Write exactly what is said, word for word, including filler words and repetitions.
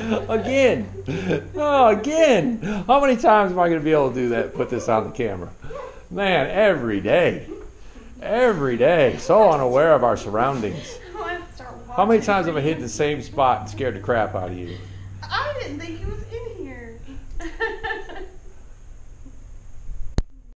Again. Oh, again. How many times am I going to be able to do that, put this on the camera? Man, every day. Every day. So unaware of our surroundings. I want to start How many watching times have I hit videos. the same spot and scared the crap out of you? I didn't think he was